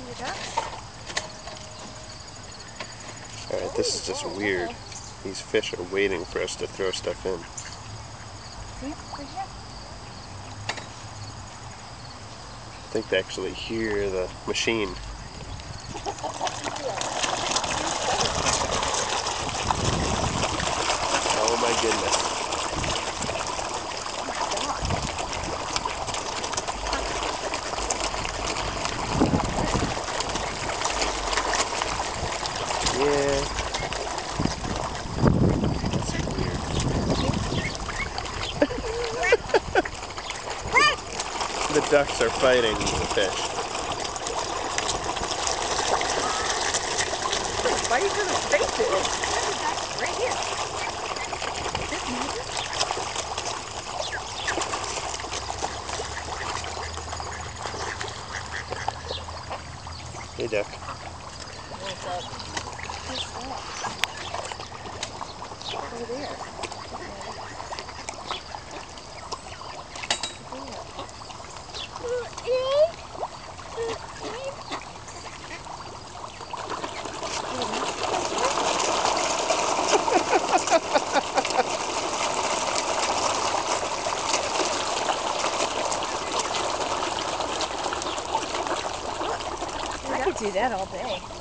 Alright, this is just weird. These fish are waiting for us to throw stuff in. I think they actually hear the machine. Oh my goodness. Yeah. That's weird. The ducks are fighting the fish. Why are you gonna fight it? Right here. Hey, duck. What's up? What's that? Over there. I could do that all day.